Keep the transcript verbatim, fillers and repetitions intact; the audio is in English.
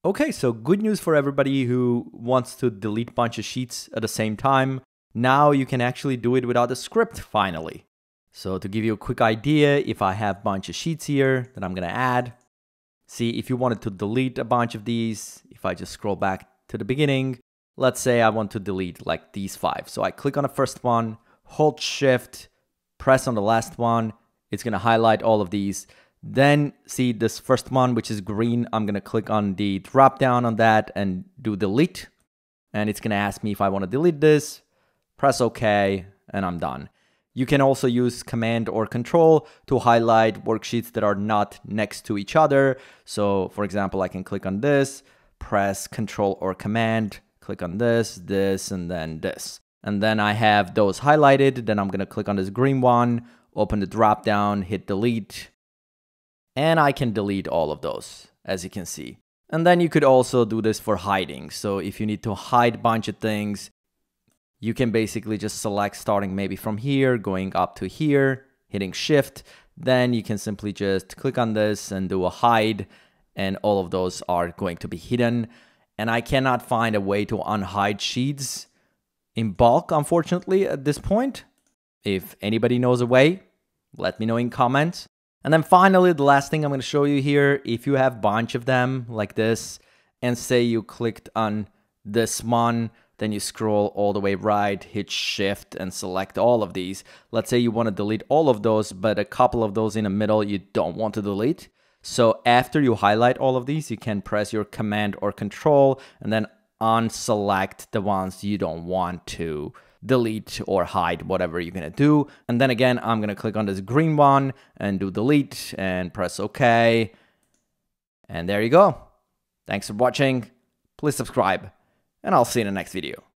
Okay, so good news for everybody who wants to delete a bunch of sheets at the same time. Now you can actually do it without a script finally. So to give you a quick idea, if I have a bunch of sheets here that I'm gonna add, see if you wanted to delete a bunch of these, if I just scroll back to the beginning, let's say I want to delete like these five. So I click on the first one, hold shift, press on the last one, it's gonna highlight all of these. Then see this first one, which is green, I'm gonna click on the drop down on that and do delete. And it's gonna ask me if I wanna delete this, press OK, and I'm done. You can also use Command or Control to highlight worksheets that are not next to each other. So for example, I can click on this, press Control or Command, click on this, this, and then this. And then I have those highlighted. Then I'm gonna click on this green one, open the drop down, hit delete, and I can delete all of those, as you can see. And then you could also do this for hiding. So if you need to hide a bunch of things, you can basically just select starting maybe from here, going up to here, hitting shift. Then you can simply just click on this and do a hide, and all of those are going to be hidden. And I cannot find a way to unhide sheets in bulk, unfortunately, at this point. If anybody knows a way, let me know in comments. And then finally, the last thing I'm going to show you here, if you have a bunch of them like this, and say you clicked on this one, then you scroll all the way right, hit shift, and select all of these. Let's say you want to delete all of those, but a couple of those in the middle you don't want to delete. So after you highlight all of these, you can press your Command or Control, and then unselect the ones you don't want to delete or hide, whatever you're gonna do. And then again, I'm gonna click on this green one and do delete and press OK. And there you go. Thanks for watching. Please subscribe, and I'll see you in the next video.